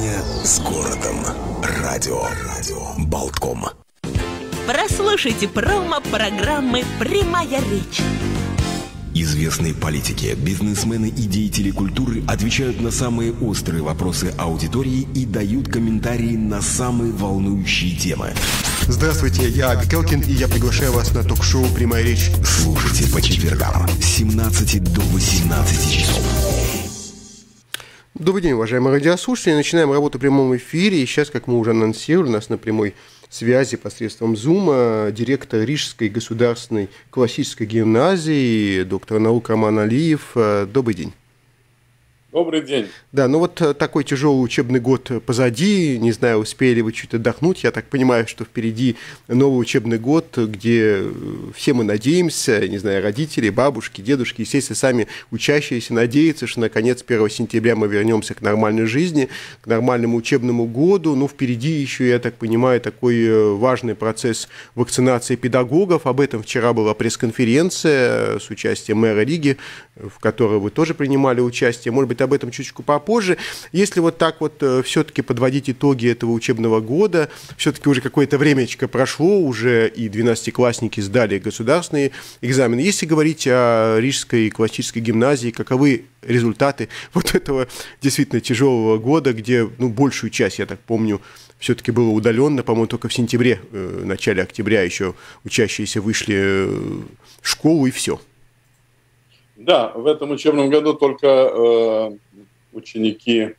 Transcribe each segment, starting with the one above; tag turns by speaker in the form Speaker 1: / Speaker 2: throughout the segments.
Speaker 1: Общение с городом. Радио Болтком.
Speaker 2: Прослушайте промо-программы «Прямая речь».
Speaker 1: Известные политики, бизнесмены и деятели культуры отвечают на самые острые вопросы аудитории и дают комментарии на самые волнующие темы.
Speaker 3: Здравствуйте, я Абикелкин, и я приглашаю вас на ток-шоу «Прямая речь».
Speaker 1: Слушайте по четвергам с 17 до 18 часов.
Speaker 3: Добрый день, уважаемые радиослушатели. Начинаем работу в прямом эфире. И сейчас, как мы уже анонсировали, у нас на прямой связи посредством Zoom директор Рижской государственной классической гимназии, доктор наук Роман Алиев. Добрый день.
Speaker 4: Добрый день.
Speaker 3: Да, ну вот такой тяжелый учебный год позади, не знаю, успели вы чуть отдохнуть, я так понимаю, что впереди новый учебный год, где все мы надеемся, не знаю, родители, бабушки, дедушки, естественно, сами учащиеся надеются, что наконец 1 сентября мы вернемся к нормальной жизни, к нормальному учебному году, ну впереди еще, я так понимаю, такой важный процесс вакцинации педагогов, об этом вчера была пресс-конференция с участием мэра Риги, в которой вы тоже принимали участие, может быть, об этом чуть-чуть попозже. Если вот так вот все-таки подводить итоги этого учебного года, все-таки уже какое-то времечко прошло, уже и 12-классники сдали государственные экзамены. Если говорить о Рижской классической гимназии, каковы результаты вот этого действительно тяжелого года, где, ну, большую часть, я так помню, все-таки было удаленно, по-моему, только в сентябре, начале октября еще учащиеся вышли в школу и все.
Speaker 4: Да, в этом учебном году только ученики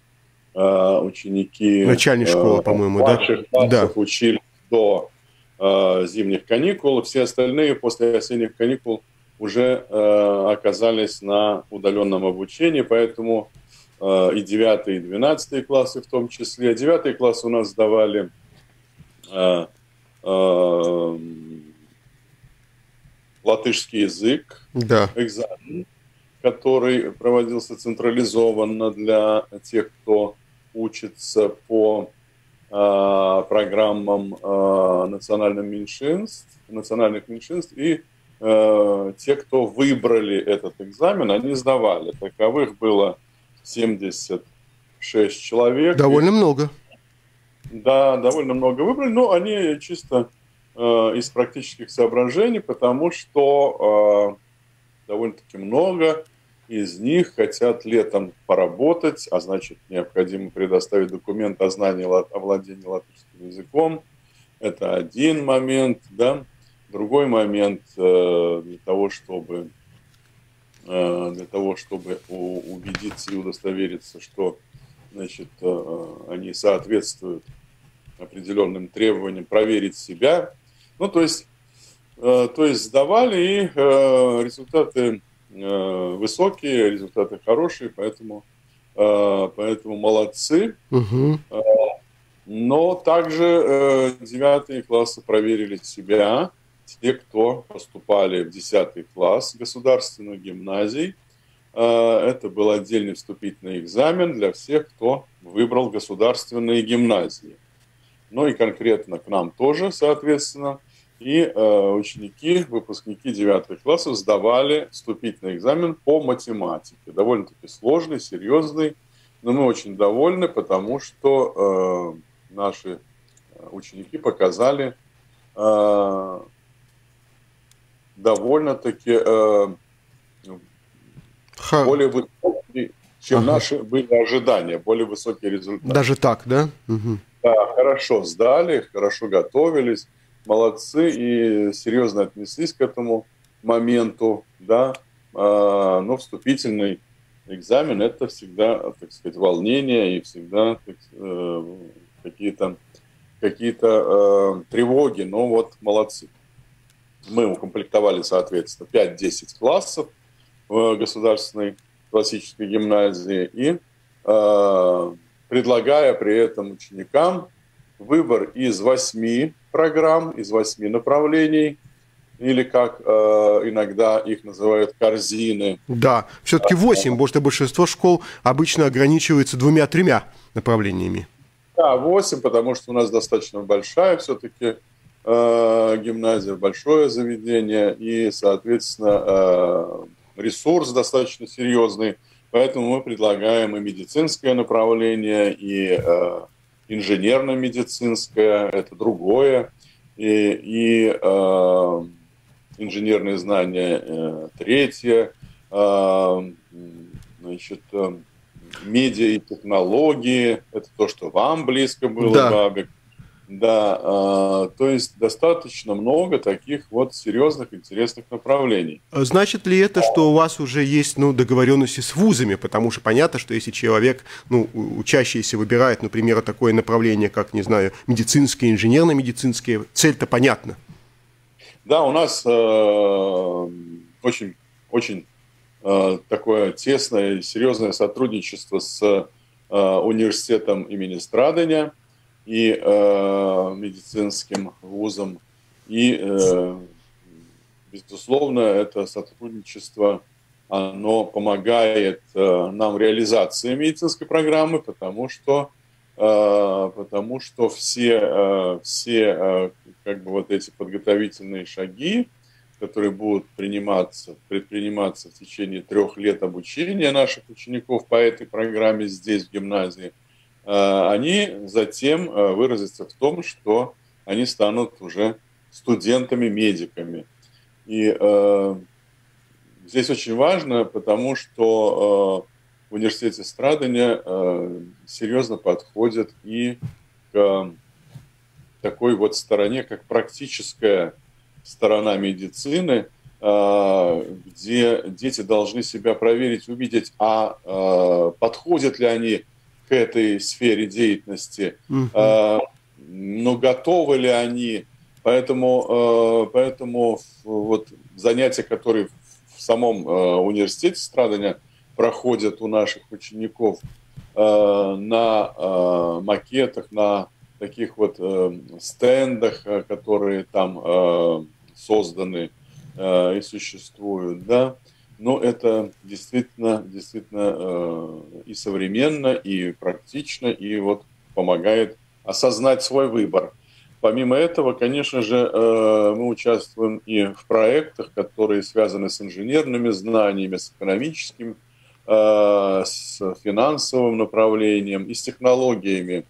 Speaker 3: начальной школы, по-моему,
Speaker 4: младших классов
Speaker 3: да,
Speaker 4: учились до зимних каникул, все остальные после осенних каникул уже оказались на удаленном обучении, поэтому и 9 и 12 классы в том числе. 9 классы у нас сдавали латышский язык,
Speaker 3: да.
Speaker 4: Экзамен, который проводился централизованно для тех, кто учится по программам национальных меньшинств, и те, кто выбрали этот экзамен, они сдавали. Таковых было 76 человек.
Speaker 3: Довольно много.
Speaker 4: Да, довольно много выбрали, но они чисто из практических соображений, потому что довольно-таки много из них хотят летом поработать, а значит, необходимо предоставить документ о знании, о владении латышским языком. Это один момент, да. Другой момент для того, чтобы убедиться и удостовериться, что, значит, они соответствуют определенным требованиям, проверить себя. Ну, то есть сдавали, и результаты высокие, результаты хорошие, поэтому молодцы.
Speaker 3: Угу.
Speaker 4: Но также 9 классы проверили себя, те, кто поступали в 10 класс государственных гимназий. Это был отдельный вступительный экзамен для всех, кто выбрал государственные гимназии. Ну и конкретно к нам тоже, соответственно. И ученики, выпускники 9 классов сдавали вступительный экзамен по математике. Довольно-таки сложный, серьезный. Но мы очень довольны, потому что наши ученики показали довольно-таки более высокие, чем наши были ожидания, более высокие результаты.
Speaker 3: Даже так, да? Угу.
Speaker 4: Да, хорошо сдали, хорошо готовились, молодцы и серьезно отнеслись к этому моменту, да. Но вступительный экзамен – это всегда, так сказать, волнение и всегда какие-то тревоги, но вот молодцы. Мы укомплектовали, соответственно, 5-10 классов в государственной классической гимназии и предлагая при этом ученикам выбор из 8 программ, из 8 направлений, или как иногда их называют корзины.
Speaker 3: Да, все-таки 8, потому что большинство школ обычно ограничивается 2-3 направлениями.
Speaker 4: Да, 8, потому что у нас достаточно большая все-таки гимназия, большое заведение, и, соответственно, ресурс достаточно серьезный Поэтому мы предлагаем и медицинское направление, и инженерно-медицинское, это другое, и инженерные знания третье, значит, медиа и технологии, это то, что вам близко было,
Speaker 3: да.
Speaker 4: Бабик. Да, то есть достаточно много таких вот серьезных, интересных направлений.
Speaker 3: Значит ли это, что у вас уже есть договоренности с вузами? Потому что понятно, что если человек, учащийся, выбирает, например, такое направление, как, не знаю, медицинское, инженерно-медицинское, цель-то понятна.
Speaker 4: Да, у нас очень такое тесное и серьезное сотрудничество с университетом имени Страдания и медицинским вузом. И, безусловно, это сотрудничество, оно помогает нам в реализации медицинской программы, потому что все как бы вот эти подготовительные шаги, которые будут предприниматься в течение 3 лет обучения наших учеников по этой программе здесь, в гимназии, они затем выразятся в том, что они станут уже студентами-медиками. И здесь очень важно, потому что в университете Страдания серьезно подходят и к такой вот стороне, как практическая сторона медицины, где дети должны себя проверить, увидеть, подходят ли они к этой сфере деятельности, но готовы ли они. Поэтому вот занятия, которые в самом университете Страдания проходят у наших учеников на макетах, на таких вот стендах, которые там созданы и существуют, да, но это действительно и современно, и практично, и вот помогает осознать свой выбор. Помимо этого, конечно же, мы участвуем и в проектах, которые связаны с инженерными знаниями, с экономическим, с финансовым направлением и с технологиями.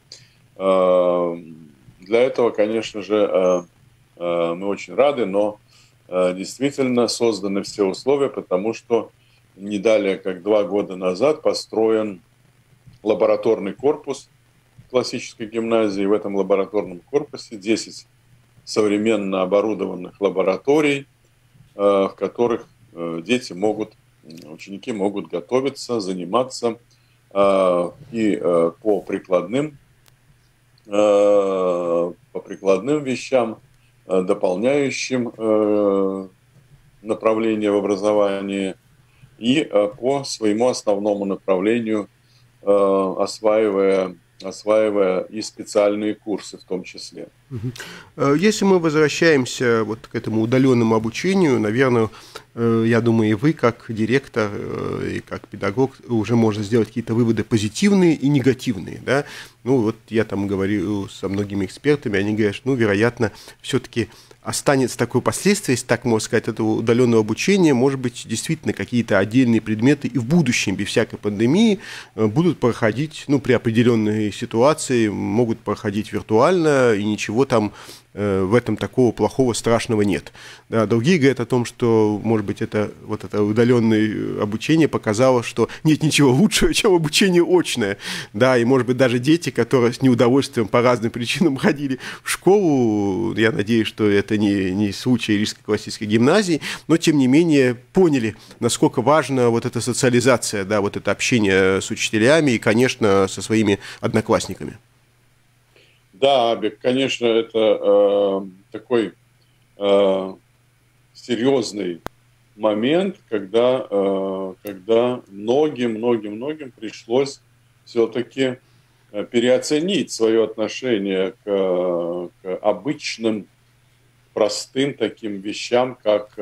Speaker 4: Для этого, конечно же, мы очень рады, но действительно созданы все условия, потому что не далее, как 2 года назад, построен лабораторный корпус классической гимназии. В этом лабораторном корпусе 10 современно оборудованных лабораторий, в которых ученики могут готовиться, заниматься и по прикладным вещам, дополняющим направление в образовании, и по своему основному направлению, осваивая и специальные курсы в том числе.
Speaker 3: Если мы возвращаемся вот к этому удаленному обучению, наверное, я думаю, и вы, как директор и как педагог, уже можно сделать какие-то выводы позитивные и негативные, да? Вот я там говорю со многими экспертами, они говорят, что, вероятно, все-таки останется такое последствие, если так можно сказать, этого удаленного обучения, может быть, действительно какие-то отдельные предметы и в будущем, без всякой пандемии, будут проходить, при определенной ситуации, могут проходить виртуально, и ничего там в этом такого плохого, страшного нет. Да, другие говорят о том, что, может быть, это удаленное обучение показало, что нет ничего лучшего, чем обучение очное. Да, и, может быть, даже дети, которые с неудовольствием по разным причинам ходили в школу, я надеюсь, что это не случай Рижской классической гимназии, но, тем не менее, поняли, насколько важна вот эта социализация, да, вот это общение с учителями и, конечно, со своими одноклассниками.
Speaker 4: Да, конечно, это такой серьезный момент, когда многим пришлось все-таки переоценить свое отношение к обычным, простым таким вещам, как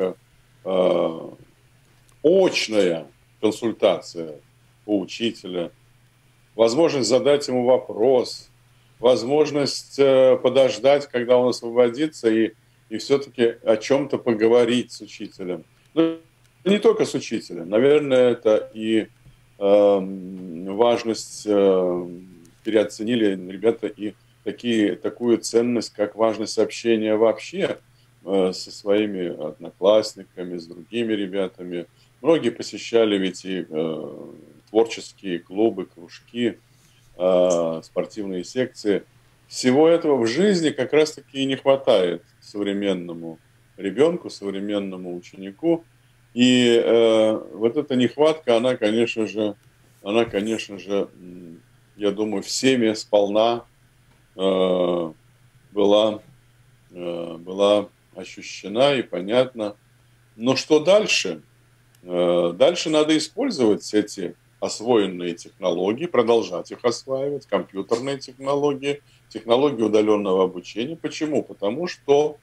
Speaker 4: очная консультация у учителя, возможность задать ему вопрос, возможность подождать, когда он освободится, и все-таки о чем-то поговорить с учителем. Ну, не только с учителем. Наверное, это и важность, переоценили ребята и такую ценность, как важность общения вообще со своими одноклассниками, с другими ребятами. Многие посещали ведь и творческие клубы, кружки, спортивные секции. Всего этого в жизни как раз-таки и не хватает современному ребенку, современному ученику. И вот эта нехватка, она, конечно же, я думаю, всеми сполна была ощущена и понятна. Но что дальше? Дальше надо использовать эти освоенные технологии, продолжать их осваивать, компьютерные технологии, технологии удаленного обучения. Почему? Потому что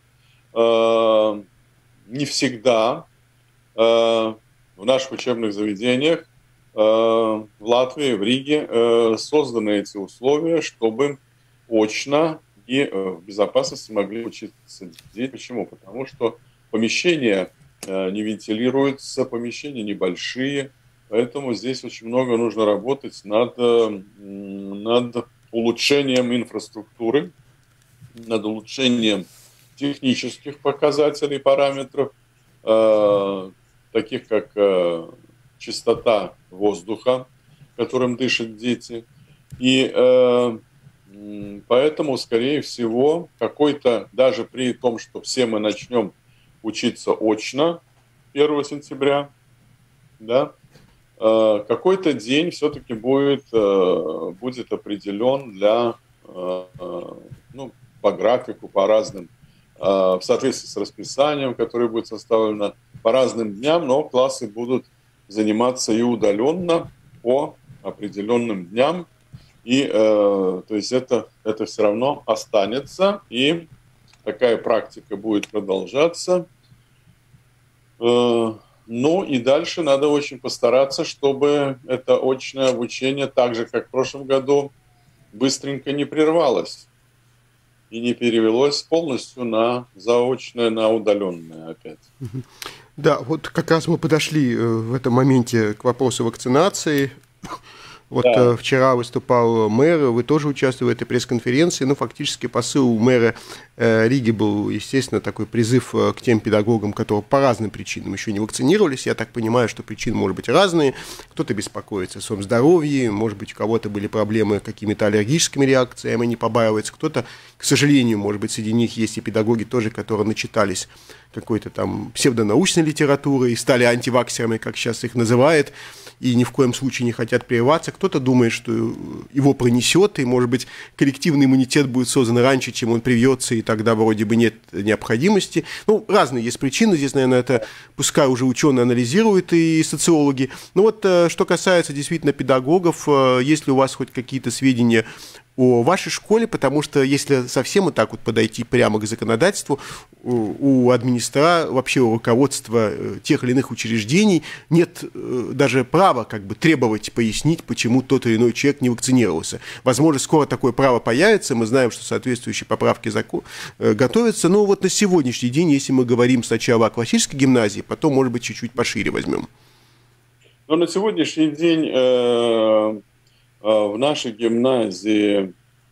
Speaker 4: не всегда в наших учебных заведениях в Латвии, в Риге созданы эти условия, чтобы очно и в безопасности могли учиться дети. Почему? Потому что помещения не вентилируются, помещения небольшие, поэтому здесь очень много нужно работать над улучшением инфраструктуры, над улучшением технических показателей, параметров, таких как чистота воздуха, которым дышат дети. И поэтому, скорее всего, даже при том, что все мы начнем учиться очно 1 сентября, да, какой-то день все-таки будет определен по графику, по разным, в соответствии с расписанием, которое будет составлено по разным дням, но классы будут заниматься и удаленно по определенным дням. И то есть это все равно останется, и такая практика будет продолжаться. Ну и дальше надо очень постараться, чтобы это очное обучение, так же как в прошлом году, быстренько не прервалось и не перевелось полностью на заочное, на удаленное опять.
Speaker 3: Да, вот как раз мы подошли в этом моменте к вопросу вакцинации. Вот да. Вчера выступал мэр, вы тоже участвовали в этой пресс-конференции, но фактически посыл у мэра Риги был, естественно, такой призыв к тем педагогам, которые по разным причинам еще не вакцинировались. Я так понимаю, что причины могут быть разные. Кто-то беспокоится о своем здоровье, может быть, у кого-то были проблемы с какими-то аллергическими реакциями, не побаивается. Кто-то, к сожалению, может быть, среди них есть и педагоги тоже, которые начитались какой-то там псевдонаучной литературы и стали антиваксерами, как сейчас их называют, и ни в коем случае не хотят прививаться. Кто-то думает, что его пронесет, и, может быть, коллективный иммунитет будет создан раньше, чем он привьется, и тогда вроде бы нет необходимости. Ну, разные есть причины. Здесь, наверное, это пускай уже ученые анализируют и социологи. Но вот что касается действительно педагогов, есть ли у вас хоть какие-то сведения о вашей школе, потому что если совсем вот так вот подойти прямо к законодательству, у администрации, вообще у руководства тех или иных учреждений нет даже права как бы требовать пояснить, почему тот или иной человек не вакцинировался. Возможно, скоро такое право появится, мы знаем, что соответствующие поправки готовятся, но вот на сегодняшний день, если мы говорим сначала о классической гимназии, потом, может быть, чуть-чуть пошире возьмем.
Speaker 4: Но на сегодняшний день в нашей гимназии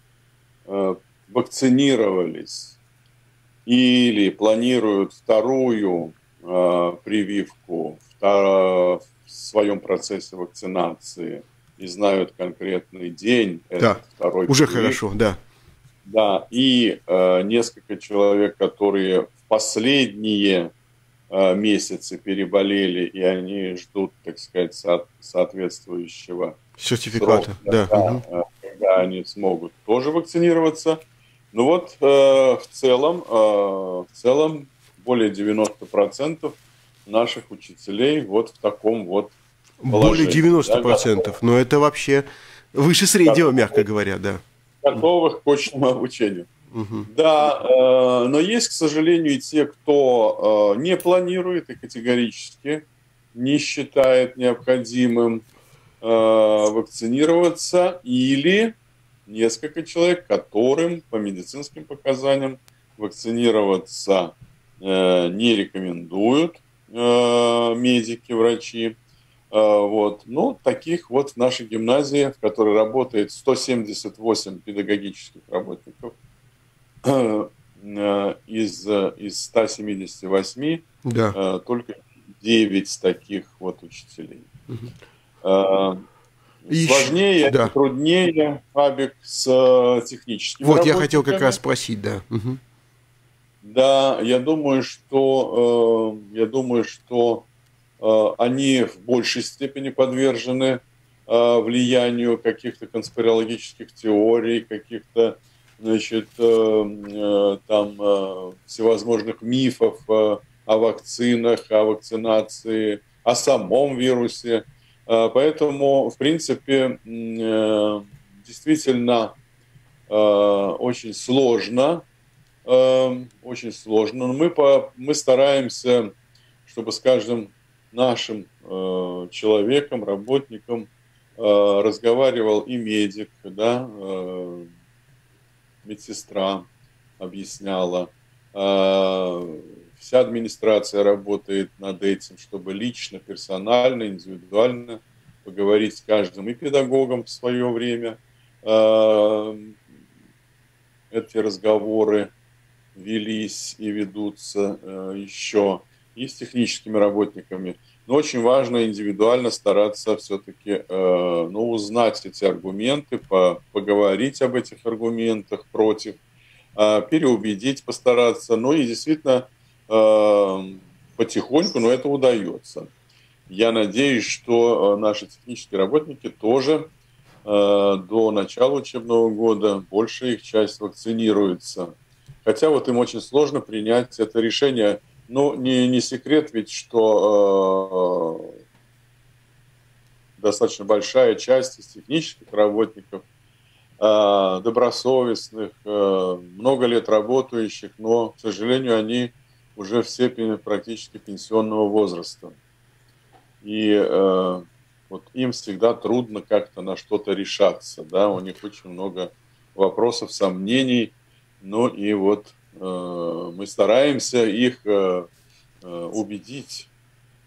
Speaker 4: вакцинировались или планируют вторую прививку в своем процессе вакцинации и знают конкретный день.
Speaker 3: Да, второй уже прививки. Хорошо, да.
Speaker 4: Да, и несколько человек, которые в последние месяцы переболели, и они ждут, так сказать, соответствующего
Speaker 3: сертификата,
Speaker 4: срока, когда они смогут тоже вакцинироваться. Ну вот в целом более 90% наших учителей вот в таком вот положении.
Speaker 3: Более 90%, да, но это вообще выше среднего, мягко говоря, да.
Speaker 4: Готовых к очному обучению. Да, но есть, к сожалению, и те, кто не планирует и категорически не считает необходимым вакцинироваться, или несколько человек, которым по медицинским показаниям вакцинироваться не рекомендуют медики, врачи. Вот. Ну, таких вот в нашей гимназии, в которой работает 178 педагогических работников, из 178
Speaker 3: Да.
Speaker 4: только 9 таких вот учителей.
Speaker 3: И
Speaker 4: Сложнее,
Speaker 3: да.
Speaker 4: труднее, Фабик, с техническими
Speaker 3: Вот,
Speaker 4: работниками.
Speaker 3: я хотел как раз спросить, да. Угу.
Speaker 4: Да, я думаю, что они в большей степени подвержены влиянию каких-то конспирологических теорий, каких-то, значит, всевозможных мифов о вакцинах, о вакцинации, о самом вирусе. Поэтому, в принципе, действительно очень сложно. Очень сложно. Но мы стараемся, чтобы с каждым нашим человеком, работником разговаривал и медик, да, медсестра объясняла. Вся администрация работает над этим, чтобы лично, персонально, индивидуально поговорить с каждым и педагогом в свое время. Эти разговоры велись и ведутся еще и с техническими работниками. Но очень важно индивидуально стараться все-таки узнать эти аргументы, поговорить об этих аргументах против, переубедить, постараться. Ну и действительно потихоньку, но это удается. Я надеюсь, что наши технические работники тоже до начала учебного года большая их часть вакцинируется. Хотя вот им очень сложно принять это решение. Ну, не секрет ведь, что достаточно большая часть из технических работников, добросовестных, много лет работающих, но, к сожалению, они уже все практически пенсионного возраста. И вот им всегда трудно как-то на что-то решаться. Да? У них очень много вопросов, сомнений. Ну и вот мы стараемся их убедить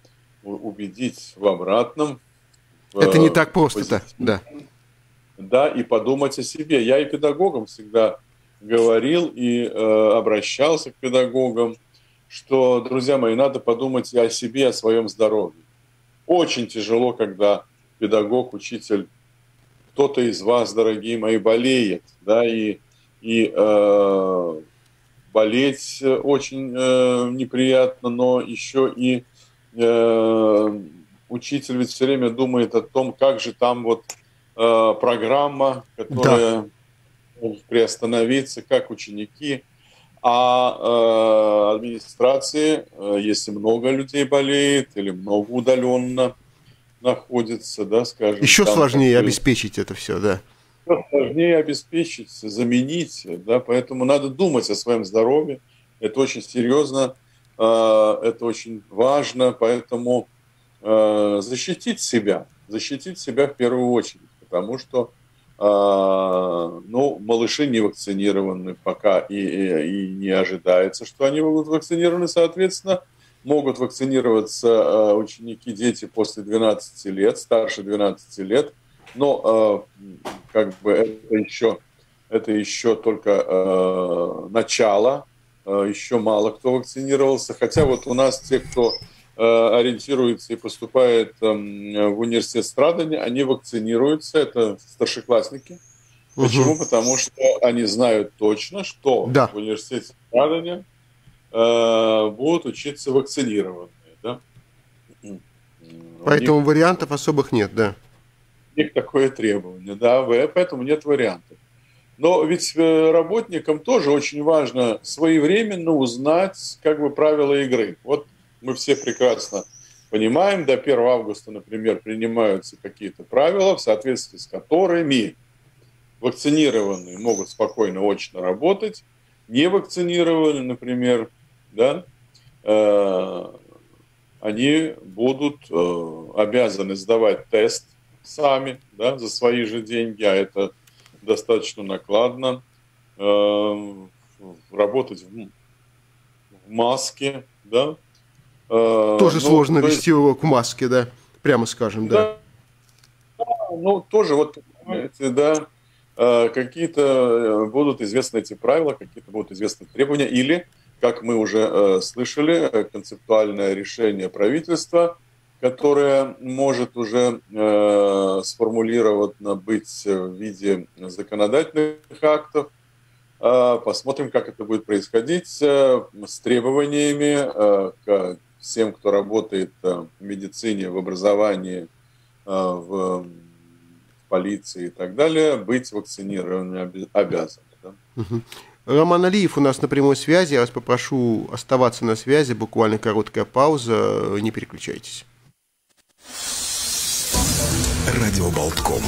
Speaker 4: в обратном.
Speaker 3: Это не так просто, да.
Speaker 4: Да, и подумать о себе. Я и педагогам всегда говорил и обращался к педагогам, что, друзья мои, надо подумать и о себе, о своем здоровье. Очень тяжело, когда педагог, учитель, кто-то из вас, дорогие мои, болеет, да, и болеть очень неприятно, но еще и учитель ведь все время думает о том, как же там вот программа, которая может приостановиться, как ученики. А администрации, если много людей болеет или много удаленно находится, да, скажем.
Speaker 3: Еще сложнее обеспечить это все, да.
Speaker 4: Сложнее обеспечить, заменить, да, поэтому надо думать о своем здоровье. Это очень серьезно, это очень важно, поэтому защитить себя в первую очередь, потому что малыши не вакцинированы пока и не ожидается, что они будут вакцинированы, соответственно, могут вакцинироваться ученики, дети после 12 лет, старше 12 лет, но как бы это еще только начало, еще мало кто вакцинировался, хотя вот у нас те, кто ориентируется и поступает в университет Страдания, они вакцинируются, это старшеклассники. Почему? Потому что они знают точно, что в университете Страдания будут учиться вакцинированные. Да?
Speaker 3: Поэтому вариантов особых нет, да.
Speaker 4: У них такое требование, да, поэтому нет вариантов. Но ведь работникам тоже очень важно своевременно узнать как бы правила игры. Вот мы все прекрасно понимаем, до 1 августа, например, принимаются какие-то правила, в соответствии с которыми вакцинированные могут спокойно очно работать, не вакцинированные, например, да, они будут обязаны сдавать тест сами, да, за свои же деньги, а это достаточно накладно, работать в маске, да.
Speaker 3: Тоже сложно вести урок в маске, да. прямо скажем, да.
Speaker 4: Ну, тоже вот, понимаете, да, какие-то будут известны эти правила, какие-то будут известны требования, или, как мы уже слышали, концептуальное решение правительства, которое может уже сформулировано быть в виде законодательных актов. Посмотрим, как это будет происходить с требованиями к всем, кто работает в медицине, в образовании, в полиции и так далее, быть вакцинированными обязаны. Да?
Speaker 3: Роман Алиев у нас на прямой связи. Я вас попрошу оставаться на связи. Буквально короткая пауза. Не переключайтесь.
Speaker 1: Радио Болтком.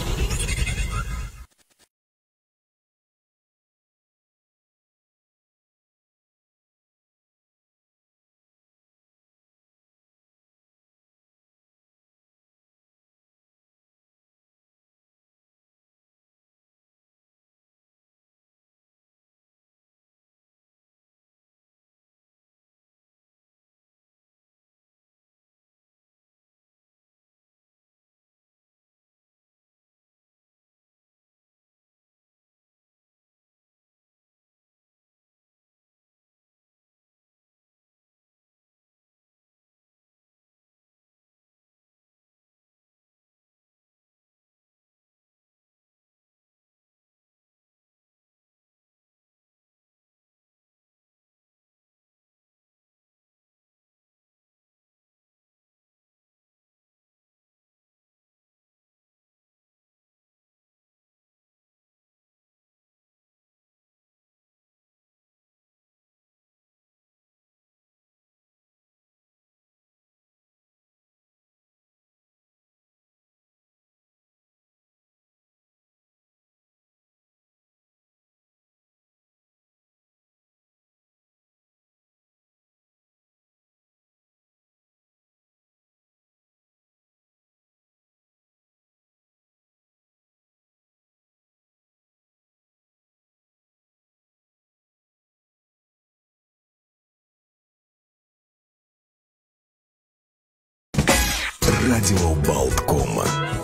Speaker 1: Радио Болтком.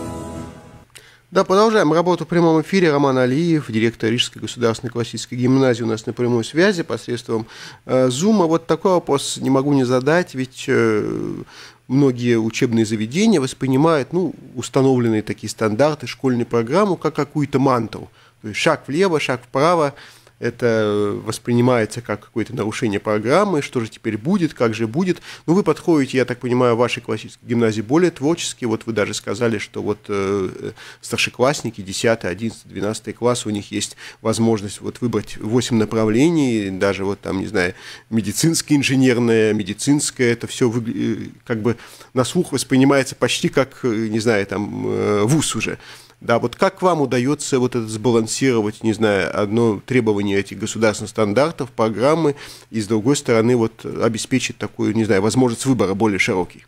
Speaker 3: Да, продолжаем работу в прямом эфире. Роман Алиев, директор Рижской государственной классической гимназии, у нас на прямой связи посредством Зума. Вот такой вопрос не могу не задать, ведь многие учебные заведения воспринимают установленные такие стандарты, школьную программу, как какую-то мантру. То есть шаг влево, шаг вправо. Это воспринимается как какое-то нарушение программы, что же теперь будет, как же будет. Ну, вы подходите, я так понимаю, в вашей классической гимназии более творчески. Вот вы даже сказали, что вот старшеклассники, 10, 11, 12 класс, у них есть возможность вот выбрать 8 направлений, даже вот там, не знаю, медицинское, инженерное, медицинское, это все как бы на слух воспринимается почти как, не знаю, там, вуз уже. Да, вот как вам удается вот это сбалансировать, не знаю, одно требование этих государственных стандартов, программы, и с другой стороны вот обеспечить такую, не знаю, возможность выбора более широкий?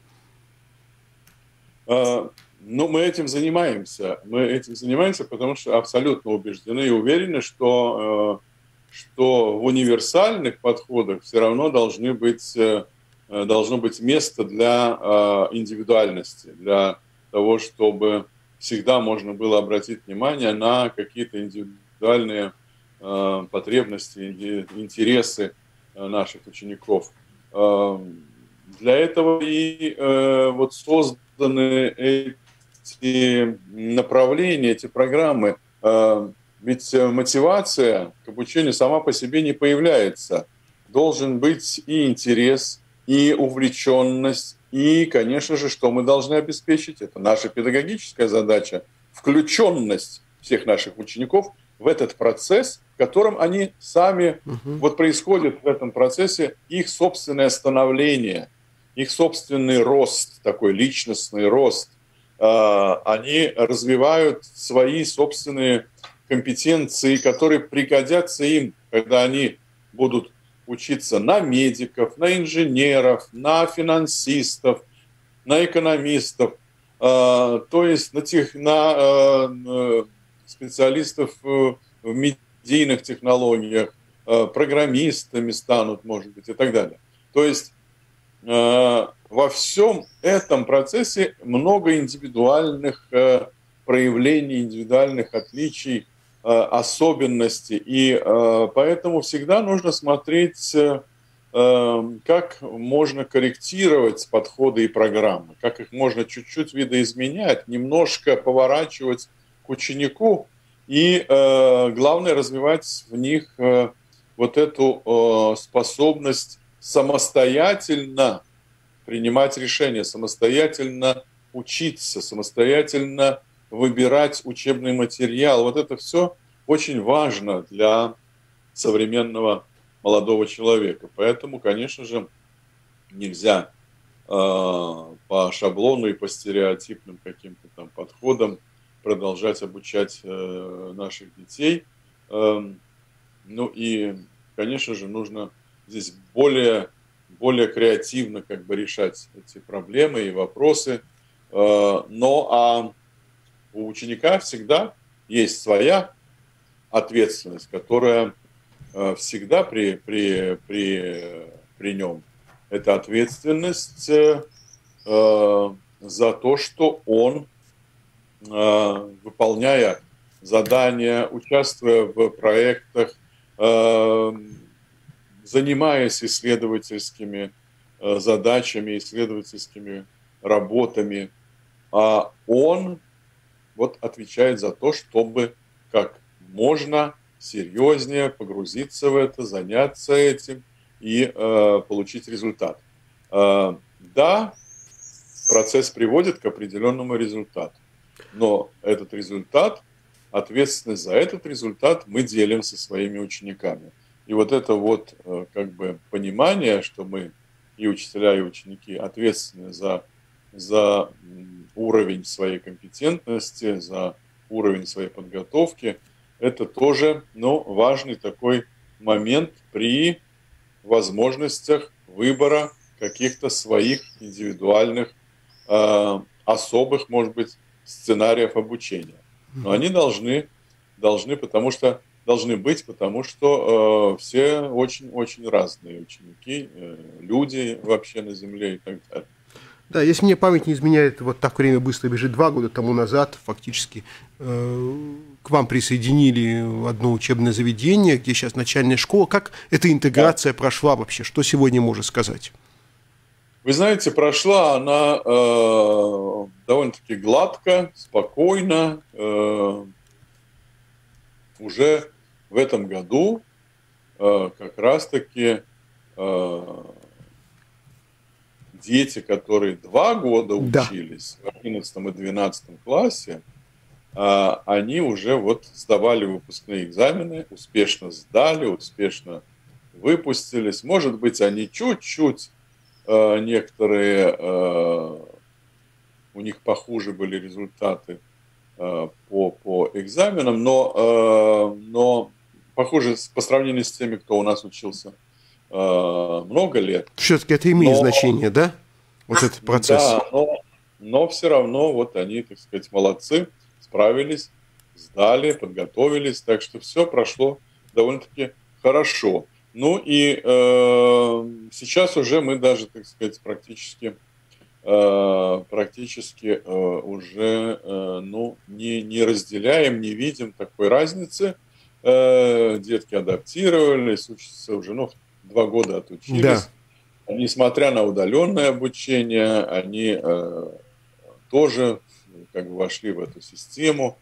Speaker 4: Ну, мы этим занимаемся. Потому что абсолютно убеждены и уверены, что в универсальных подходах все равно должно быть место для индивидуальности, для того, чтобы всегда можно было обратить внимание на какие-то индивидуальные потребности, интересы наших учеников. Для этого и вот созданы эти направления, эти программы. Ведь мотивация к обучению сама по себе не появляется. Должен быть и интерес, и увлеченность, и, конечно же, что мы должны обеспечить? Это наша педагогическая задача, включенность всех наших учеников в этот процесс, в котором они сами, вот происходит в этом процессе их собственное становление, их собственный рост, такой личностный рост. Они развивают свои собственные компетенции, которые пригодятся им, когда они будут учиться на медиков, на инженеров, на финансистов, на экономистов, то есть на специалистов в медийных технологиях, программистами станут, может быть, и так далее. То есть во всем этом процессе много индивидуальных проявлений, индивидуальных отличий, особенностей. И поэтому всегда нужно смотреть, как можно корректировать подходы и программы, как их можно чуть-чуть видоизменять, немножко поворачивать к ученику. И главное развивать в них вот эту способность самостоятельно принимать решения, самостоятельно учиться, самостоятельно выбирать учебный материал. Вот это все очень важно для современного молодого человека. Поэтому, конечно же, нельзя по шаблону и по стереотипным каким-то там подходам продолжать обучать наших детей. Ну и, конечно же, нужно здесь более креативно как бы решать эти проблемы и вопросы. Но у ученика всегда есть своя ответственность, которая всегда при нем. Это ответственность за то, что он, выполняя задания, участвуя в проектах, занимаясь исследовательскими задачами, исследовательскими работами, он вот отвечает за то, чтобы как можно серьезнее погрузиться в это, заняться этим и получить результат. Да, процесс приводит к определенному результату, но этот результат, ответственность за этот результат мы делим со своими учениками. И вот это вот как бы понимание, что мы и учителя, и ученики ответственны за уровень своей компетентности, за уровень своей подготовки, это тоже, важный такой момент при возможностях выбора каких-то своих индивидуальных, особых, может быть, сценариев обучения. Но они должны быть, потому что все очень-очень разные ученики, люди вообще на Земле и так далее.
Speaker 3: Да, если мне память не изменяет, вот так время быстро бежит, 2 года тому назад фактически к вам присоединили одно учебное заведение, где сейчас начальная школа. Как эта интеграция прошла вообще? Что сегодня можно сказать?
Speaker 4: Вы знаете, прошла она довольно-таки гладко, спокойно. Уже в этом году как раз-таки дети, которые 2 года учились в 11 и 12 классе, они уже вот сдавали выпускные экзамены, успешно сдали, успешно выпустились. Может быть, они чуть-чуть, некоторые, у них похуже были результаты по экзаменам, но похоже по сравнению с теми, кто у нас учился много лет.
Speaker 3: Все-таки это имеет значение, да? Вот этот процесс.
Speaker 4: Да, но все равно вот они, так сказать, молодцы, справились, сдали, подготовились, так что все прошло довольно-таки хорошо. Ну и сейчас уже мы даже, так сказать, практически уже не разделяем, не видим такой разницы. Детки адаптировались, учатся уже, 2 года отучились. Да. Несмотря на удаленное обучение, они тоже как бы вошли в эту систему.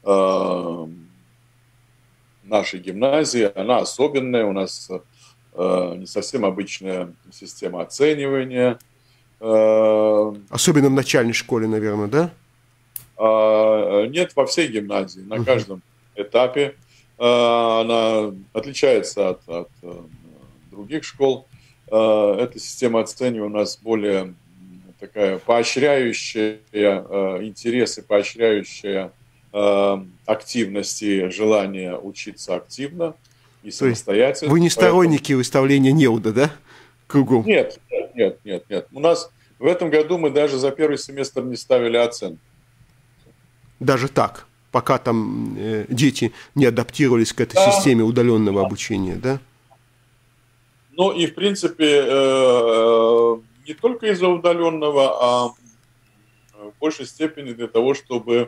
Speaker 4: Нашей гимназии, она особенная, у нас не совсем обычная система оценивания.
Speaker 3: Особенно в начальной школе, наверное, да?
Speaker 4: Нет, во всей гимназии, на каждом этапе. Она отличается от других школ. Эта система оценивания у нас более такая поощряющая интересы, поощряющая активности, желание учиться активно и самостоятельно.
Speaker 3: Вы не сторонники выставления неуда, да? Кругом?
Speaker 4: Нет. У нас в этом году мы даже за первый семестр не ставили оценки.
Speaker 3: Даже так? Пока там дети не адаптировались к этой системе удаленного обучения, да?
Speaker 4: Ну и в принципе не только из-за удаленного, а в большей степени для того, чтобы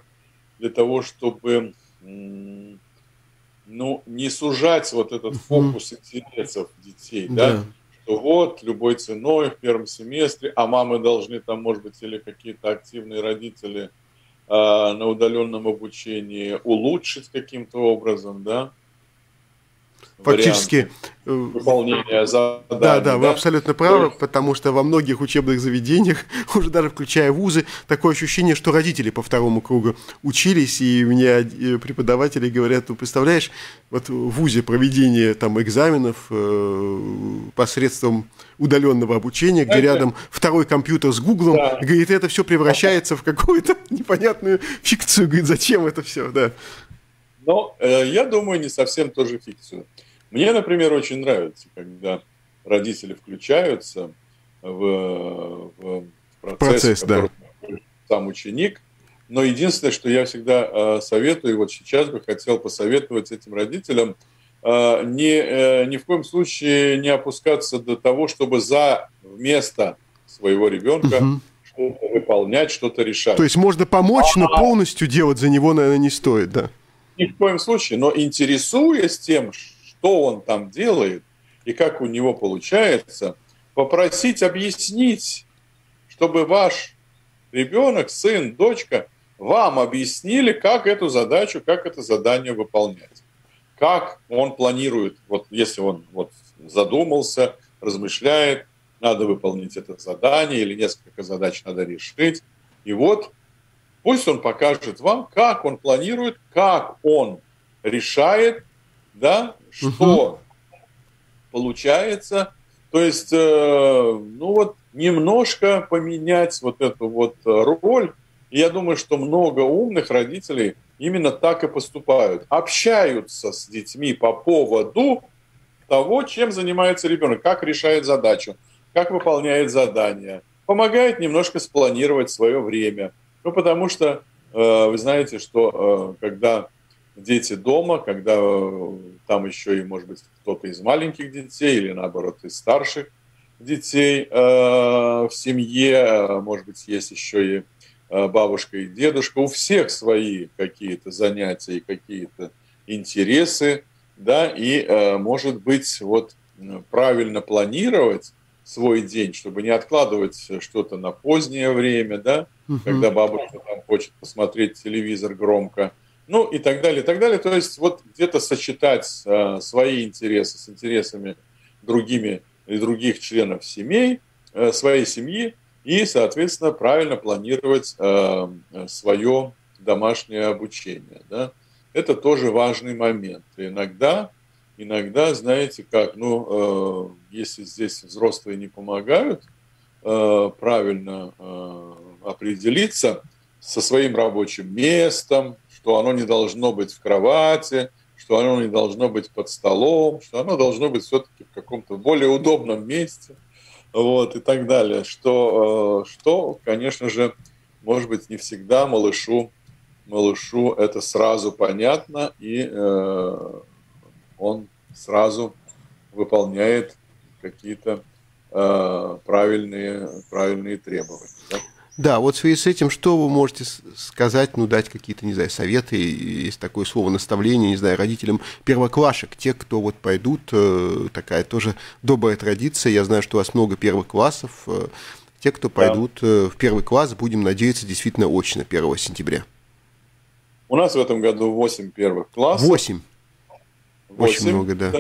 Speaker 4: не сужать вот этот фокус интересов детей, да, что вот любой ценой в первом семестре, а мамы должны там, может быть, или какие-то активные родители на удаленном обучении улучшить каким-то образом, да,
Speaker 3: фактически
Speaker 4: выполнения заданий.
Speaker 3: Да, вы абсолютно правы, потому что во многих учебных заведениях, уже даже включая вузы, такое ощущение, что родители по второму кругу учились, и мне преподаватели говорят: ну, представляешь, вот в вузе проведение там экзаменов посредством удаленного обучения, где рядом второй компьютер с Гуглом, говорит, это все превращается в какую-то непонятную фикцию, говорит, зачем это все, да.
Speaker 4: Но я думаю, не совсем тоже фикцию. Мне, например, очень нравится, когда родители включаются в процесс, который сам ученик. Но единственное, что я всегда советую, и вот сейчас бы хотел посоветовать этим родителям, ни в коем случае не опускаться до того, чтобы вместо своего ребенка что-то выполнять, что-то решать.
Speaker 3: То есть можно помочь, но полностью делать за него, наверное, не стоит, да?
Speaker 4: Ни в коем случае, но интересуясь тем, что он там делает и как у него получается, попросить объяснить, чтобы ваш ребенок, сын, дочка, вам объяснили, как эту задачу, как это задание выполнять. Как он планирует, вот если он вот задумался, размышляет, надо выполнить это задание или несколько задач надо решить. И вот пусть он покажет вам, как он планирует, как он решает, да, что получается. То есть, немножко поменять вот эту вот роль. И я думаю, что много умных родителей именно так и поступают. Общаются с детьми по поводу того, чем занимается ребенок, как решает задачу, как выполняет задания, помогает немножко спланировать свое время. Ну, потому что вы знаете, что когда дети дома, когда там еще и, может быть, кто-то из маленьких детей или, наоборот, из старших детей в семье, может быть, есть еще и бабушка и дедушка, у всех свои какие-то занятия и какие-то интересы, да, и, может быть, вот правильно планировать свой день, чтобы не откладывать что-то на позднее время, да, когда бабушка там хочет посмотреть телевизор громко, ну и так далее, и так далее. То есть вот где-то сочетать свои интересы с интересами других членов семей, своей семьи, и, соответственно, правильно планировать свое домашнее обучение, да. Это тоже важный момент. Иногда, знаете как, если здесь взрослые не помогают правильно определиться со своим рабочим местом, что оно не должно быть в кровати, что оно не должно быть под столом, что оно должно быть все-таки в каком-то более удобном месте, вот, и так далее. Что, конечно же, может быть, не всегда малышу это сразу понятно, и он сразу выполняет какие-то правильные требования. Да?
Speaker 3: Да, вот в связи с этим, что вы можете сказать, дать какие-то, не знаю, советы, есть такое слово, наставление, не знаю, родителям первоклашек, те, кто вот пойдут, такая тоже добрая традиция, я знаю, что у вас много первых классов, те, кто пойдут в первый класс, будем надеяться, действительно очно 1 сентября.
Speaker 4: У нас в этом году 8 первых классов.
Speaker 3: 8? Очень много, да.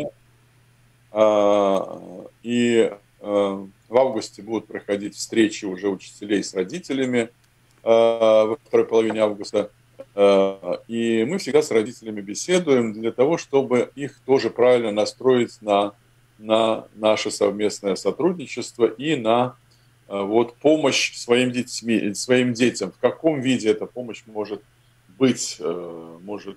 Speaker 4: И в августе будут проходить встречи уже учителей с родителями во второй половине августа. И мы всегда с родителями беседуем для того, чтобы их тоже правильно настроить на наше совместное сотрудничество и на помощь своим детям. В каком виде эта помощь может быть, может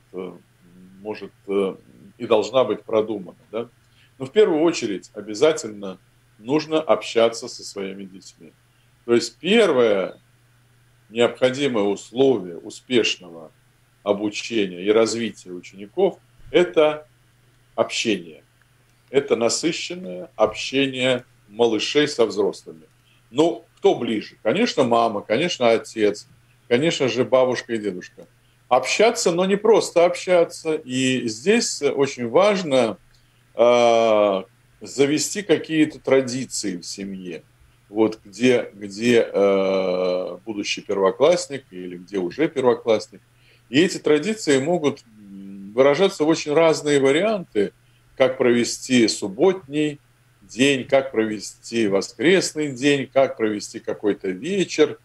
Speaker 4: и должна быть продумана. Да? Но в первую очередь обязательно нужно общаться со своими детьми. То есть первое необходимое условие успешного обучения и развития учеников – это общение. Это насыщенное общение малышей со взрослыми. Ну, кто ближе? Конечно, мама, конечно, отец, конечно же, бабушка и дедушка. Общаться, но не просто общаться. И здесь очень важно завести какие-то традиции в семье. Вот где будущий первоклассник или где уже первоклассник. И эти традиции могут выражаться в очень разные варианты, как провести субботний день, как провести воскресный день, как провести какой-то вечер.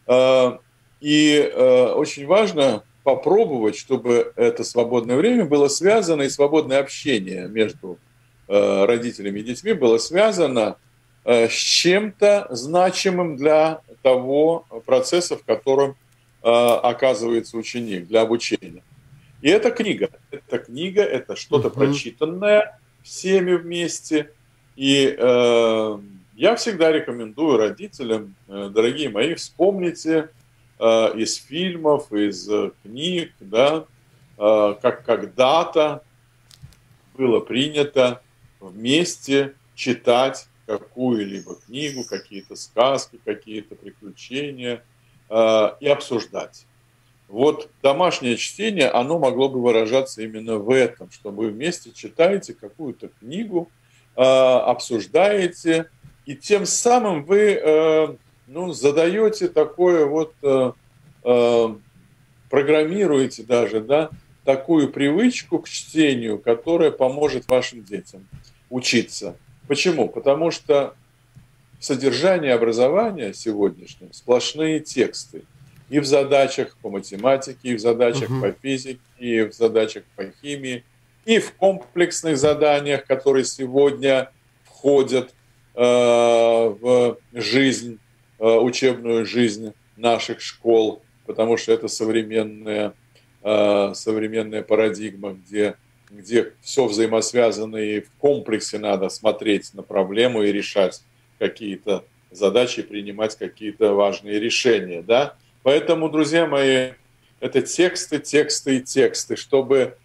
Speaker 4: И очень важно попробовать, чтобы это свободное время было связано, и свободное общение между родителями и детьми было связано с чем-то значимым для того процесса, в котором оказывается ученик, для обучения. И это книга. Это что-то прочитанное всеми вместе. И я всегда рекомендую родителям, дорогие мои, вспомните из фильмов, из книг, да, как когда-то было принято вместе читать какую-либо книгу, какие-то сказки, какие-то приключения и обсуждать. Вот домашнее чтение, оно могло бы выражаться именно в этом, что вы вместе читаете какую-то книгу, обсуждаете, и тем самым вы задаете такое вот, программируете даже, да, такую привычку к чтению, которая поможет вашим детям учиться. Почему? Потому что в содержании образования сегодняшнем сплошные тексты. И в задачах по математике, и в задачах по физике, и в задачах по химии, и в комплексных заданиях, которые сегодня входят в жизнь, учебную жизнь наших школ, потому что это современная парадигма, где все взаимосвязано, и в комплексе надо смотреть на проблему и решать какие-то задачи, принимать какие-то важные решения. Да? Поэтому, друзья мои, это тексты, тексты и тексты, чтобы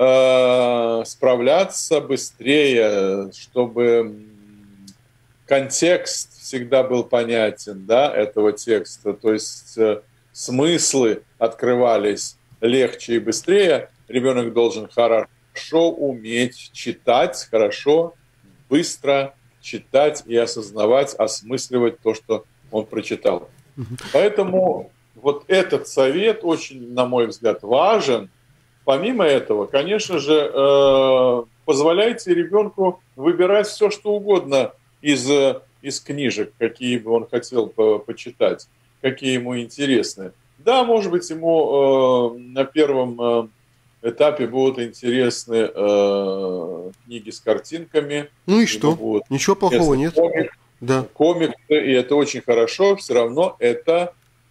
Speaker 4: справляться быстрее, чтобы контекст всегда был понятен, да, этого текста, то есть смыслы открывались легче и быстрее. Ребенок должен хорошо уметь читать, хорошо, быстро читать и осознавать, осмысливать то, что он прочитал. Поэтому вот этот совет очень, на мой взгляд, важен. Помимо этого, конечно же, позволяйте ребенку выбирать все, что угодно из книжек, какие бы он хотел почитать, какие ему интересны. Да, может быть, ему на первом этапе будут интересны книги с картинками.
Speaker 3: Ну и что? Ничего плохого нет.
Speaker 4: Комиксы, и это очень хорошо. Все равно это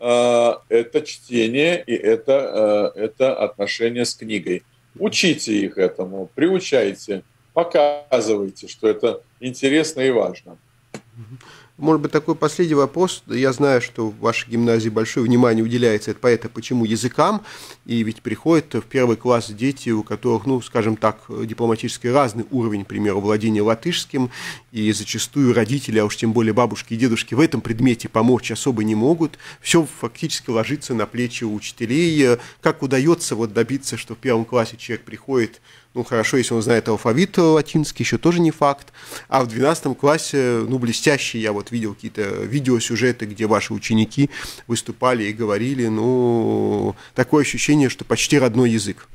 Speaker 4: чтение и это отношение с книгой. Учите их этому, приучайте, показывайте, что это интересно и важно.
Speaker 3: Может быть, такой последний вопрос. Я знаю, что в вашей гимназии большое внимание уделяется, это почему языкам, и ведь приходят в первый класс дети, у которых, ну, скажем так, дипломатически разный уровень, к примеру, владения латышским, и зачастую родители, а уж тем более бабушки и дедушки, в этом предмете помочь особо не могут. Все фактически ложится на плечи учителей. Как удается вот добиться, что в первом классе человек приходит, ну, хорошо, если он знает алфавит латинский, еще тоже не факт. А в 12 классе, ну, блестящие, я вот видел какие-то видеосюжеты, где ваши ученики выступали и говорили, ну, такое ощущение, что почти родной язык.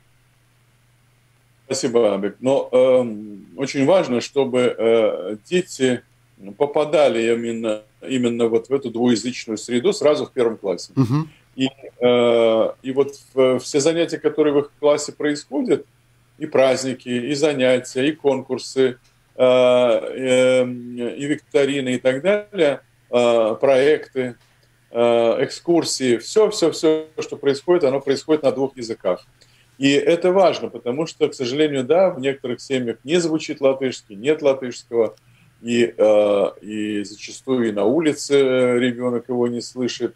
Speaker 4: Спасибо, Абик. Но очень важно, чтобы дети попадали именно вот в эту двуязычную среду сразу в первом классе. И вот все занятия, которые в их классе происходят, и праздники, и занятия, и конкурсы, и викторины, и так далее, проекты, экскурсии, все, что происходит, оно происходит на двух языках. И это важно, потому что, к сожалению, да, в некоторых семьях не звучит латышский, нет латышского, и зачастую и на улице ребенок его не слышит,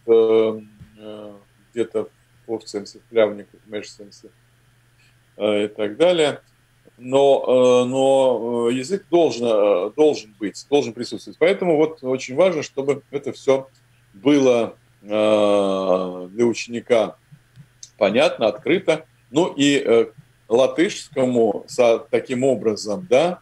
Speaker 4: где-то в Овцемсе, в Плявниках, в Мешсемсе и так далее. но язык должен присутствовать. Поэтому вот очень важно, чтобы это все было для ученика понятно, открыто. Ну и латышскому таким образом, да,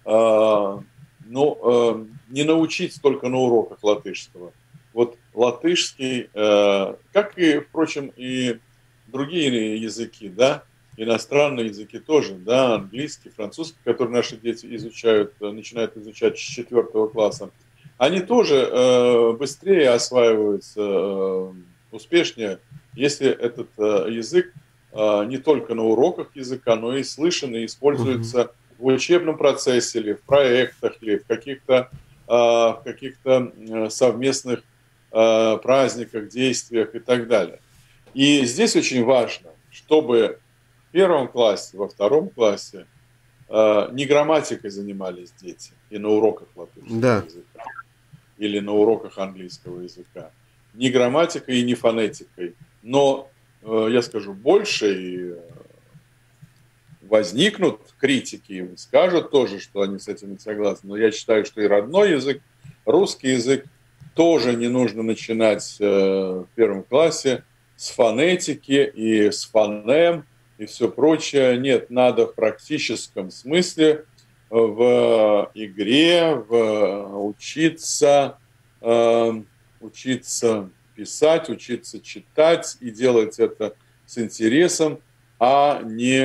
Speaker 4: не научить только на уроках латышского. Вот латышский, как и, впрочем, и другие языки, да, иностранные языки тоже, да, английский, французский, который наши дети начинают изучать с 4 класса, они тоже быстрее осваиваются, успешнее, если этот язык не только на уроках языка, но и слышен и используется в учебном процессе, или в проектах, или в каких-то совместных праздниках, действиях и так далее. И здесь очень важно, чтобы в 1 классе, во 2 классе не грамматикой занимались дети и на уроках латышского языка или на уроках английского языка. Не грамматикой и не фонетикой. Но, я скажу больше, и возникнут критики, и скажут тоже, что они с этим не согласны. Но я считаю, что и родной язык, русский язык, тоже не нужно начинать в 1 классе с фонетики и с фонем и все прочее. Нет, надо в практическом смысле, в игре, учиться писать, учиться читать и делать это с интересом, а не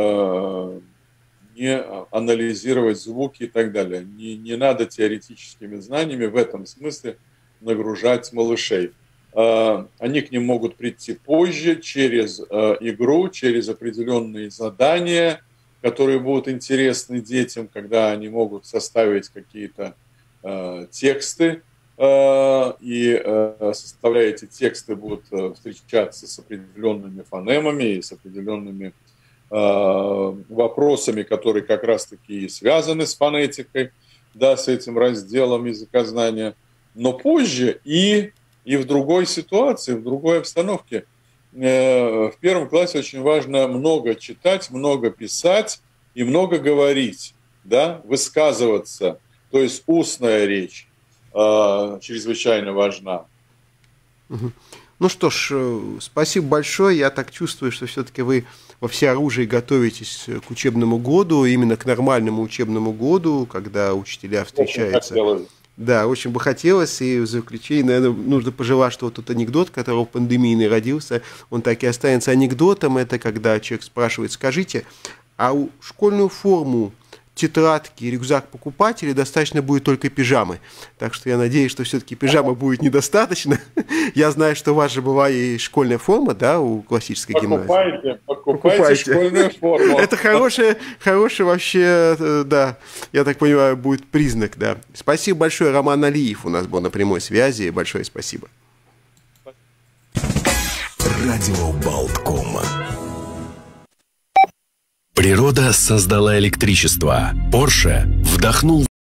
Speaker 4: анализировать звуки и так далее. Не надо теоретическими знаниями в этом смысле нагружать малышей. Они к ним могут прийти позже, через игру, через определенные задания, которые будут интересны детям, когда они могут составить какие-то тексты, и составляя эти тексты будут встречаться с определенными фонемами и с определенными вопросами, которые как раз-таки связаны с фонетикой, да, с этим разделом языкознания. Но позже и в другой ситуации, в другой обстановке. В 1 классе очень важно много читать, много писать и много говорить, да, высказываться. То есть устная речь чрезвычайно важна.
Speaker 3: Ну что ж, спасибо большое. Я так чувствую, что все-таки вы во всеоружии готовитесь к учебному году, именно к нормальному учебному году, когда учителя встречаются. Да, очень бы хотелось, и в заключение, наверное, нужно пожелать, что вот тот анекдот, который пандемийный родился, он так и останется анекдотом. Это когда человек спрашивает: скажите, а школьную форму, тетрадки, рюкзак покупать или достаточно будет только пижамы? Так что я надеюсь, что все-таки пижамы будет недостаточно. Я знаю, что у вас же была и школьная форма, да, у классической гимназии.
Speaker 4: Покупайте школьную форму.
Speaker 3: Это хороший вообще, да, я так понимаю, будет признак, да. Спасибо большое. Роман Алиев у нас был на прямой связи. Большое спасибо.
Speaker 1: Радио Болтком.
Speaker 5: Природа создала электричество. Porsche вдохнул